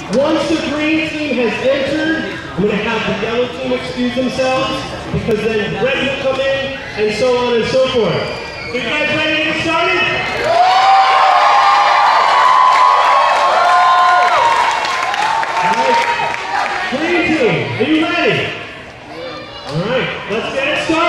Once the green team has entered, I'm going to have the yellow team excuse themselves because then red will come in and so on and so forth. So you guys ready to get started? Alright, green team, are you ready? Alright, let's get it started.